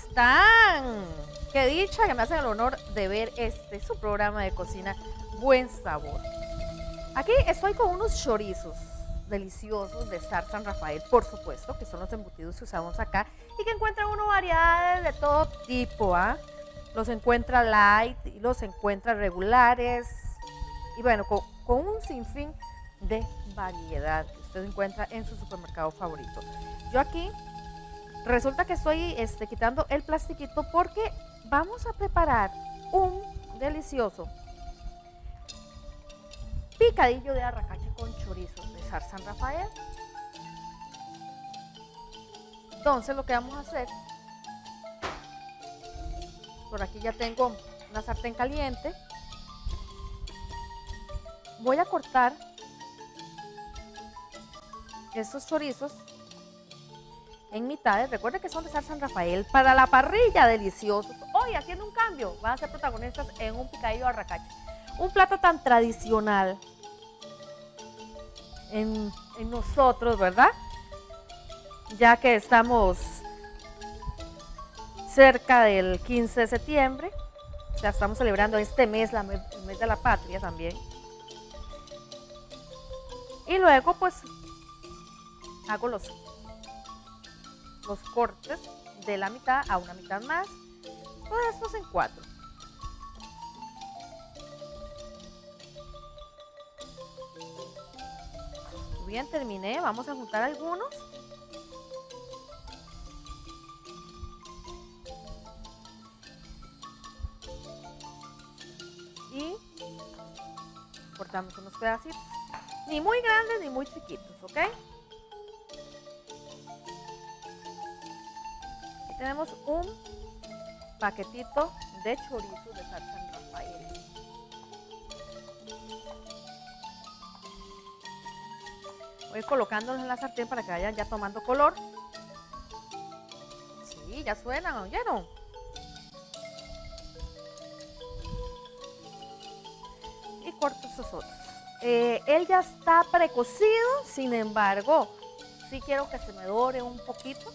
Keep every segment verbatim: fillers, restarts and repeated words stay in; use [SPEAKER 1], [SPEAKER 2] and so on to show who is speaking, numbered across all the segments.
[SPEAKER 1] están? Qué dicha que me hacen el honor de ver este, su programa de cocina Buen Sabor. Aquí estoy con unos chorizos deliciosos de Sar San Rafael, por supuesto, que son los embutidos que usamos acá y que encuentran uno variedades de todo tipo, ¿ah? Los encuentra light, los encuentra regulares y bueno, con, con un sinfín de variedad que usted encuentra en su supermercado favorito. Yo aquí resulta que estoy este, quitando el plastiquito porque vamos a preparar un delicioso picadillo de arracache con chorizos de Sar San Rafael. Entonces lo que vamos a hacer, por aquí ya tengo una sartén caliente, voy a cortar estos chorizos en mitades. Recuerden que son de Sar San Rafael para la parrilla, deliciosos. Hoy haciendo un cambio, van a ser protagonistas en un picadillo de arracache, un plato tan tradicional en, en nosotros, ¿verdad? Ya que estamos cerca del quince de septiembre, o sea, estamos celebrando este mes, la, el mes de la patria también. Y luego, pues, hago los, los cortes de la mitad a una mitad más, todos estos en cuatro. Bien, terminé, vamos a juntar algunos. Y cortamos unos pedacitos, ni muy grandes ni muy chiquitos, ¿ok? Aquí tenemos un paquetito de chorizos de Sar San Rafael. Voy colocándolos en la sartén para que vayan ya tomando color. Sí, ya suenan, ¿oyeron? Y corto estos otros. Eh, él ya está precocido, sin embargo, sí quiero que se me dore un poquito.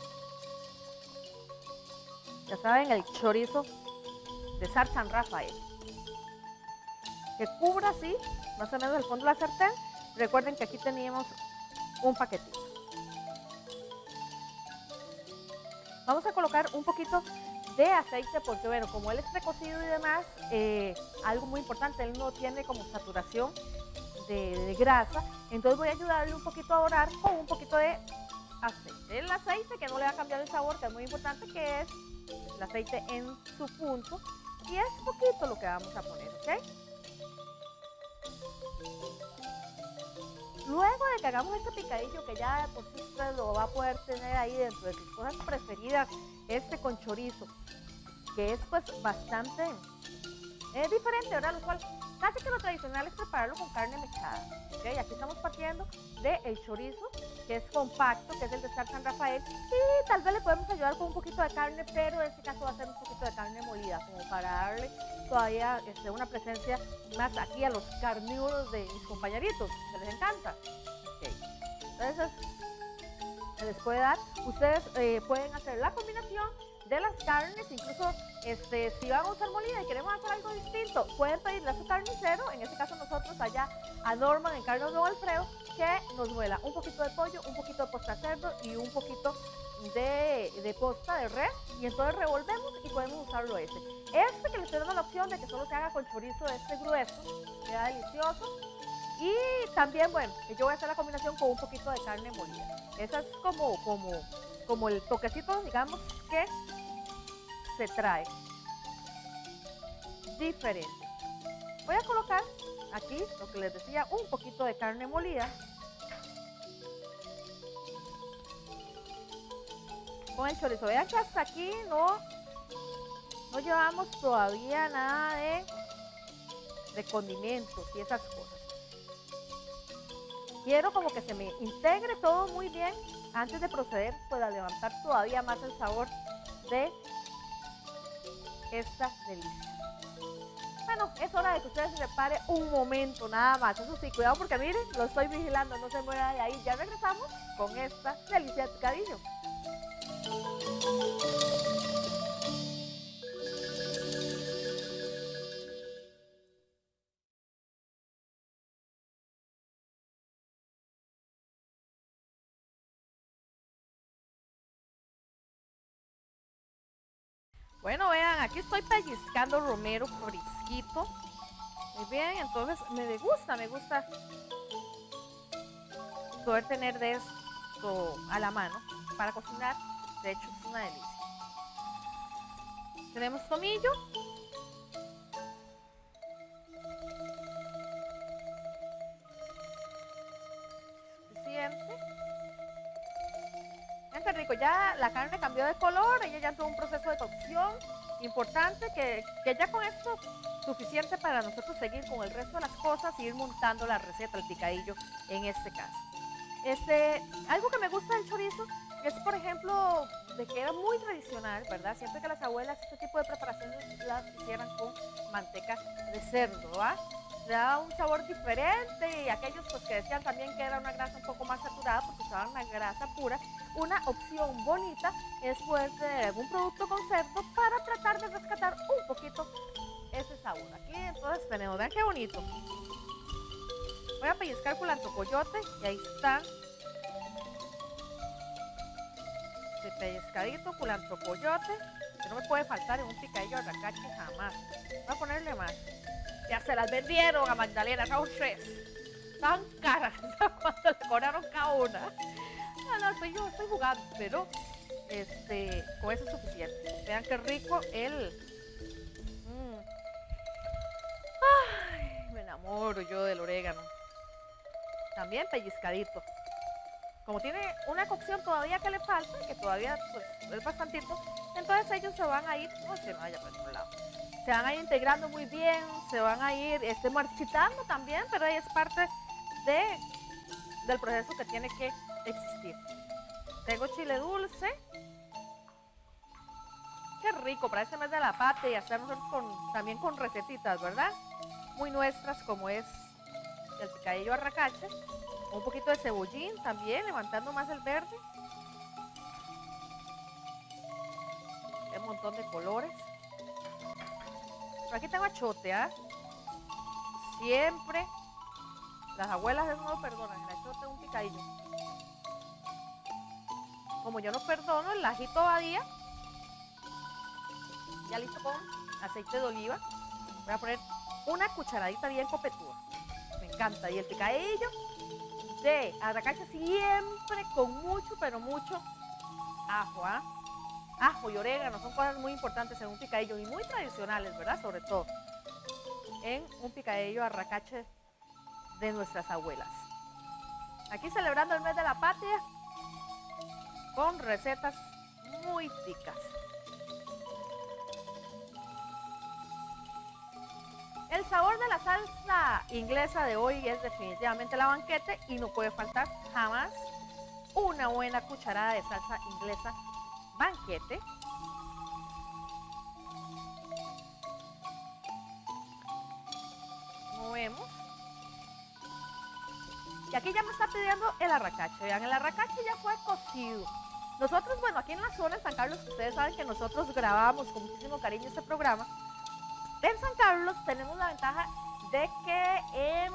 [SPEAKER 1] Ya saben, el chorizo de Sar San Rafael, que cubra así, más o menos el fondo de la sartén. Recuerden que aquí teníamos un paquetito. Vamos a colocar un poquito de aceite porque, bueno, como él es precocido y demás, eh, algo muy importante, él no tiene como saturación de, de grasa, entonces voy a ayudarle un poquito a dorar con un poquito de aceite. El aceite que no le va a cambiar el sabor, que es muy importante, que es el aceite en su punto, y es poquito lo que vamos a poner, ¿ok? Luego de que hagamos este picadillo, que ya por sí usted lo va a poder tener ahí dentro de sus cosas preferidas, este con chorizo, que es pues bastante es diferente, ¿verdad? Lo cual, casi que lo tradicional es prepararlo con carne mechada, ¿ok? Aquí estamos partiendo del chorizo, que es compacto, que es el de Sar San Rafael, y tal vez le podemos ayudar con un poquito de carne, pero en este caso va a ser un poquito de carne molida, como para darle todavía este, una presencia más aquí a los carnívoros de mis compañeritos, que les encanta. Okay. Entonces, se les puede dar, ustedes eh, pueden hacer la combinación de las carnes, incluso este, si van a usar molida y queremos hacer algo distinto, pueden pedirle a su carnicero, en este caso nosotros allá a Norman en Carlos Don Alfredo, que nos muela un poquito de pollo, un poquito de posta de cerdo y un poquito de, de posta de res, y entonces revolvemos y podemos usarlo ese. Este que le estoy dando la opción de que solo se haga con chorizo de este grueso, queda delicioso. Y también, bueno, yo voy a hacer la combinación con un poquito de carne molida. Esa es como, como, como el toquecito, digamos, que se trae diferente. Voy a colocar aquí, lo que les decía, un poquito de carne molida con el chorizo. Vean que hasta aquí no, no llevamos todavía nada de, de condimentos y esas cosas. Quiero como que se me integre todo muy bien antes de proceder pues, a levantar todavía más el sabor de esta delicia. Bueno, es hora de que ustedes se prepare un momento nada más. Eso sí, cuidado porque miren, lo estoy vigilando, no se mueva de ahí. Ya regresamos con esta delicia de picadillo. aquí estoy pellizcando romero fresquito. Muy bien, entonces me gusta, me gusta poder tener de esto a la mano para cocinar. De hecho, es una delicia. Tenemos tomillo. Suficiente. Vean qué rico, ya la carne cambió de color, ella ya entró en un proceso de cocción importante que, que ya con esto suficiente para nosotros seguir con el resto de las cosas y ir montando la receta, el picadillo en este caso. Este, algo que me gusta del chorizo es, por ejemplo, de que era muy tradicional, ¿verdad? Siempre que las abuelas este tipo de preparaciones las hicieran con manteca de cerdo, ¿verdad? Le da un sabor diferente y aquellos pues, que decían también que era una grasa un poco más saturada porque usaban una grasa pura, una opción bonita es poder tener algún producto con cerdo para tratar de rescatar un poquito ese sabor. Aquí entonces tenemos, vean qué bonito. Voy a pellizcar culantro coyote y ahí está. Ese pellizcadito, culantro coyote, que no me puede faltar en un picadillo de arracache jamás. Voy a ponerle más. Ya se las vendieron a Magdalena, son tres. Tan caras, ¿cuánto le cobraron cada una? No, no, estoy, yo estoy jugando, pero este, con eso es suficiente. Vean qué rico el... Mm. Ay, me enamoro yo del orégano. También pellizcadito. Como tiene una cocción todavía que le falta, que todavía pues, es bastantito, entonces ellos se van a ir, no se vaya por otro lado, se van a ir integrando muy bien, se van a ir este, marchitando también, pero ahí es parte de, del proceso que tiene que existir. Tengo chile dulce. Qué rico para este mes de la patria y hacernos con, también con recetitas, ¿verdad? Muy nuestras como es el picadillo arracache. Un poquito de cebollín también, levantando más el verde. Un montón de colores. Pero aquí tengo achote, ¿ah? ¿eh? Siempre las abuelas eso no lo perdonan, el achote es un picadillo. Como yo no perdono el ajito badía, ya listo con aceite de oliva. Voy a poner una cucharadita bien copetuda. Me encanta. Y el picadillo de arracache siempre con mucho, pero mucho ajo, ¿ah? ¿eh? Ajo y orégano son cosas muy importantes en un picadillo y muy tradicionales, ¿verdad? Sobre todo en un picadillo arracache de nuestras abuelas. Aquí celebrando el mes de la patria con recetas muy ricas. El sabor de la salsa inglesa de hoy es definitivamente la banquete y no puede faltar jamás una buena cucharada de salsa inglesa banquete. Movemos. Y aquí ya me está pidiendo el arracache. Vean, el arracache ya fue cocido. Nosotros, bueno, aquí en la zona de San Carlos, ustedes saben que nosotros grabamos con muchísimo cariño este programa. En San Carlos tenemos la ventaja de que en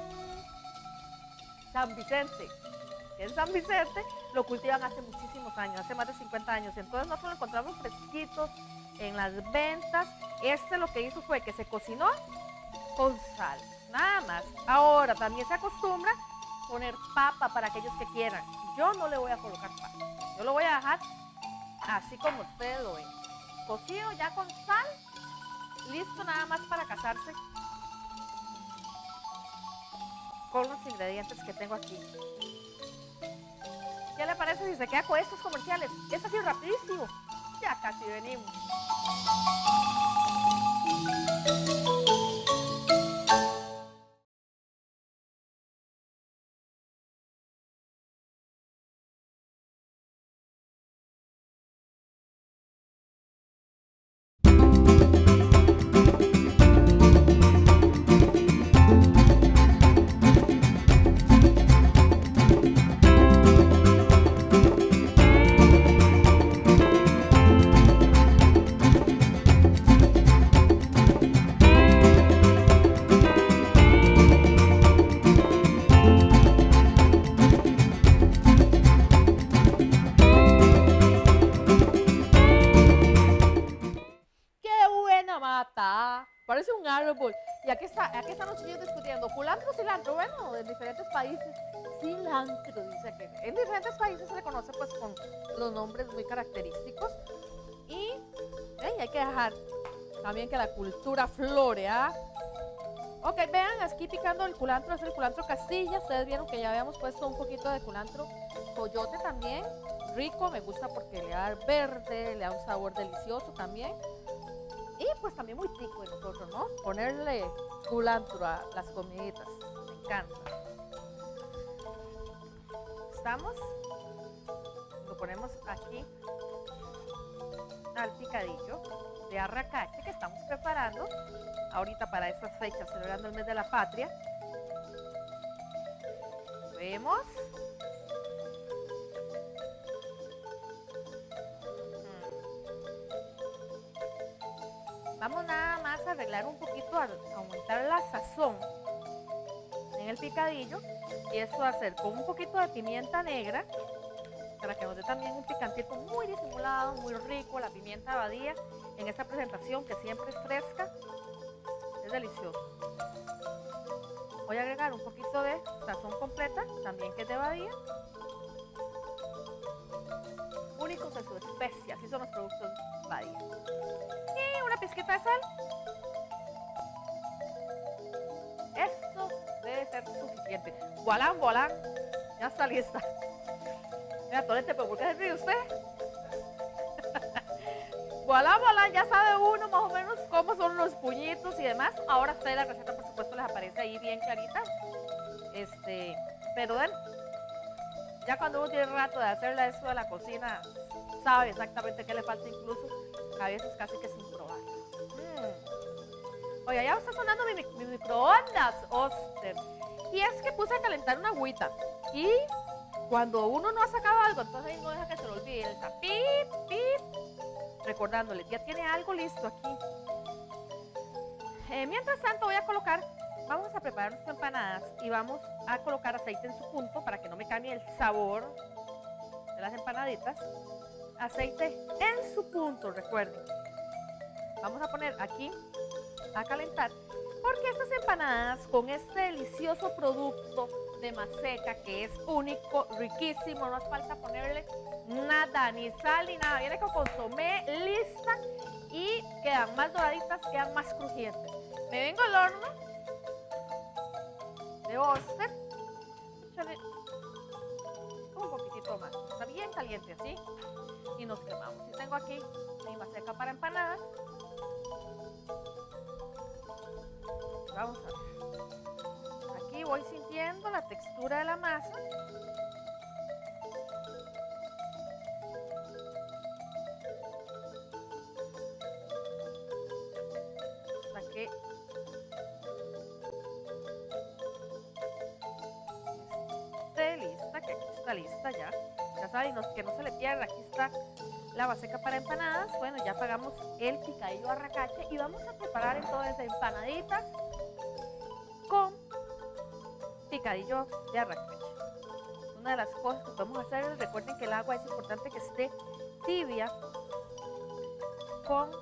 [SPEAKER 1] San Vicente, que en San Vicente lo cultivan hace muchísimos años, hace más de cincuenta años. Entonces nosotros lo encontramos fresquito en las ventas. Este lo que hizo fue que se cocinó con sal, nada más. Ahora también se acostumbra poner papa para aquellos que quieran. Yo no le voy a colocar papa, yo lo voy a dejar así como ustedes lo ven, cocido ya con sal. Listo nada más para casarse con los ingredientes que tengo aquí. ¿Qué le parece si se queda con estos comerciales? Es así rapidísimo. Ya casi venimos. mata, parece un árbol. Y aquí, está, aquí están los chiquillos discutiendo, culantro, cilantro, bueno, de diferentes países, cilantro, dice que en diferentes países se le conoce pues con los nombres muy característicos. Y hey, hay que dejar también que la cultura flore, ¿ah? Ok, vean, aquí picando el culantro, es el culantro Castilla. Ustedes vieron que ya habíamos puesto un poquito de culantro coyote también. Rico, me gusta porque le da verde, le da un sabor delicioso también. Y pues también muy tico de nosotros, ¿no? Ponerle culantro a las comiditas, me encanta. ¿Estamos? Lo ponemos aquí al picadillo de arracache que estamos preparando ahorita para estas fechas, celebrando el mes de la patria. Vemos. Hmm. Vamos nada más a arreglar un poquito, a aumentar la sazón en el picadillo, y eso va a hacer con un poquito de pimienta negra para que nos dé también un picantito muy disimulado, muy rico. La pimienta Badía en esta presentación, que siempre es fresca, es delicioso. Voy a agregar un poquito de sazón completa, también que es de Badía. Únicos en su especie, así son los productos Badía. Y una pizquita de sal. Esto debe ser suficiente. Voilá, voilá, ya está lista. Mira, Tolete, ¿pero por qué se ríe usted? Voilà, voilà, ya sabe uno más o menos cómo son los puñitos y demás. Ahora ustedes la receta, por supuesto, les aparece ahí bien clarita. Este, pero ven, ya cuando uno tiene rato de hacerle esto de la cocina, sabe exactamente qué le falta, incluso a veces casi que sin probar. Mm. Oiga, ya está sonando mi, mi microondas, Oster. Y es que puse a calentar una agüita. Y cuando uno no ha sacado algo, entonces no deja que se lo olvide. Está pip, pip, recordándole, ya tiene algo listo aquí. Eh, mientras tanto voy a colocar, vamos a preparar nuestras empanadas y vamos a colocar aceite en su punto para que no me cambie el sabor de las empanaditas. Aceite en su punto, recuerden. Vamos a poner aquí a calentar, porque estas empanadas con este delicioso producto de maseca que es único, riquísimo, no hace falta ponerle nada, ni sal ni nada, viene con consomé lista y quedan más doraditas, quedan más crujientes. Me vengo al horno de Oster, échale un poquitito más, está bien caliente así y nos quemamos. Y tengo aquí mi maseca para empanadas. Vamos a ver. Aquí voy sintiendo la textura de la masa. Hasta que esté lista, que aquí está lista ya. Ya saben, no, que no se le pierda, aquí está la maseca para empanadas. Bueno, ya apagamos el picadillo arracache y vamos a preparar entonces empanaditas con picadillo de arracache. Una de las cosas que podemos hacer, recuerden que el agua es importante que esté tibia con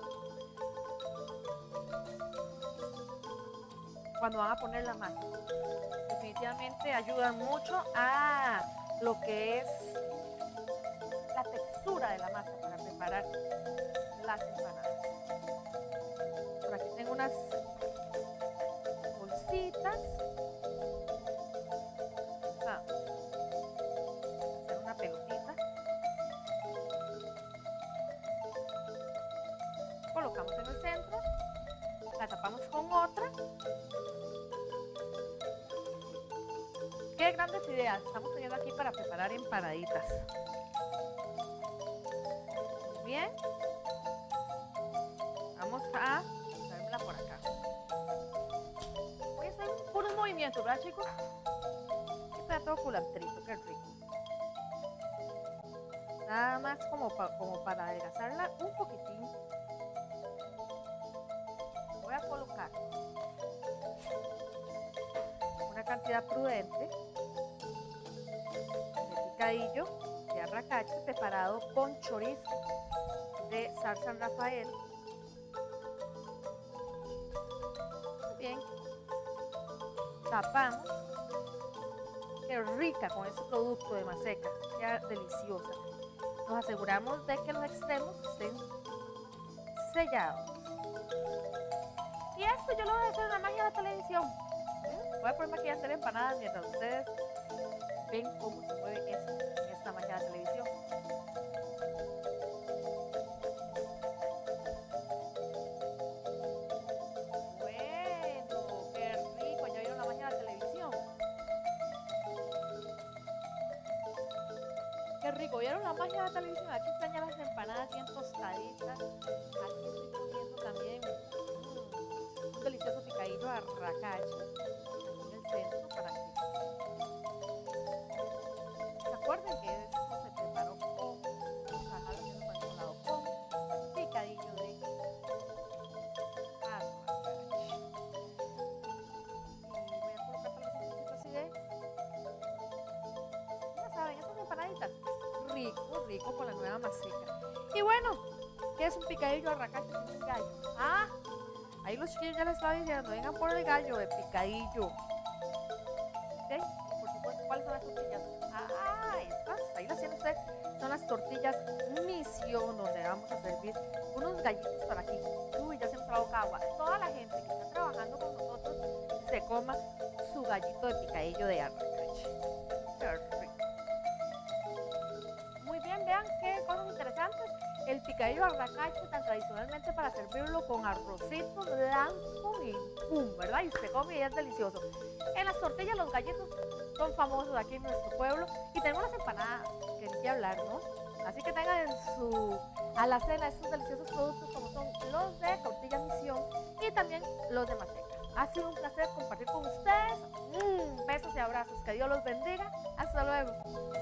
[SPEAKER 1] cuando van a poner la masa. Definitivamente ayudan mucho a lo que es la textura de la masa para preparar las empanadas. Por aquí tengo unas bolsitas. Vamos a hacer una pelotita. Colocamos en el centro, la tapamos con otra. Qué grandes ideas estamos teniendo aquí para preparar empanaditas. Muy bien. Vamos a traérmela por acá. Voy a hacer puros movimientos, ¿verdad, chicos? Este todo culantrito, qué rico. Nada más como, pa, como para adelgazarla un poquitín. Voy a colocar una cantidad prudente de picadillo de arracache preparado con chorizo de San San Rafael. tapamos. Qué rica con este producto de Maseca, queda deliciosa. Nos aseguramos de que los extremos estén sellados. Y esto yo lo voy a hacer en la magia de la televisión. ¿Eh? Voy a ponerme aquí a hacer empanadas mientras ustedes ven cómo se mueve esto en esta magia de la televisión. Bueno, qué rico, ya vieron la magia de la televisión. Qué rico, ¿vieron la magia de la televisión? Aquí están ya las empanadas bien tostaditas. Aquí estoy poniendo también mm, un delicioso picadillo a racacho en el centro para que se acuerden que esto se preparó con, vamos a dejarlo viendo por este lado, con picadillo de arracacho. Y voy a colocar tal vez un poquito así de, ya saben, esas empanaditas. Rico, rico con la nueva Maseca. Y bueno, ¿qué es un picadillo a racacho con un gallo? Ah, ahí los chiquillos ya les estaba diciendo, vengan por el gallo de picadillo. ¿Sí? Y por supuesto, ¿cuáles son las tortillas? Ah, estas, ahí las tiene usted. Son las tortillas Misión, donde vamos a servir unos gallitos para aquí. Uy, ya se me trajo agua. Toda la gente que está trabajando con nosotros se coma su gallito de picadillo de arracacho. Perfecto. Muy bien, vean qué cosas interesantes. El picadillo arracacho, tan tradicionalmente para servirlo con arrocito blanco y pum, ¿verdad? Y se come y es delicioso. En las tortillas los gallitos son famosos aquí en nuestro pueblo. Y tenemos las empanadas, que ni que hablar, ¿no? Así que tengan en su alacena estos deliciosos productos como son los de Tortilla Misión y también los de Maseca. Ha sido un placer compartir con ustedes. Mm, besos y abrazos. Que Dios los bendiga. Hasta luego.